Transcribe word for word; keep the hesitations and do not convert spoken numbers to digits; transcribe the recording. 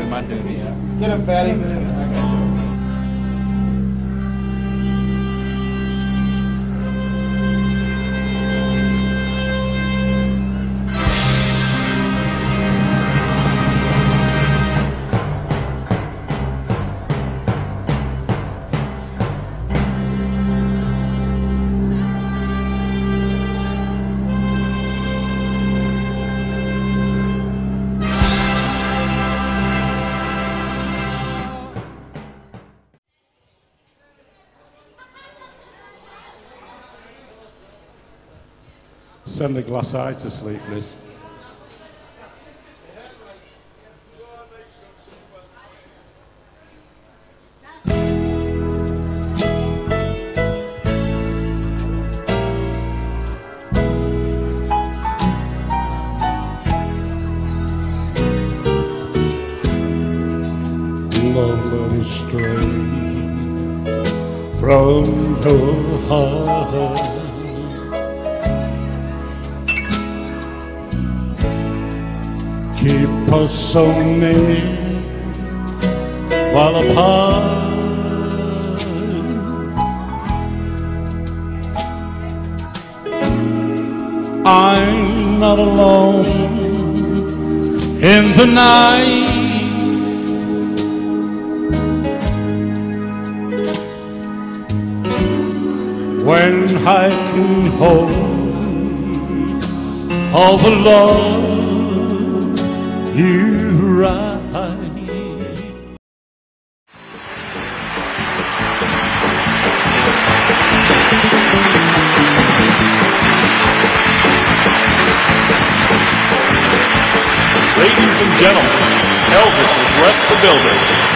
doing my duty, yeah. Get him, Fatty. Send a glass eye to sleep, Liz. Nobody stray from her heart. Keep us so near while apart. I'm not alone in the night. When I can hold all the love you write. Ladies and gentlemen, Elvis has left the building.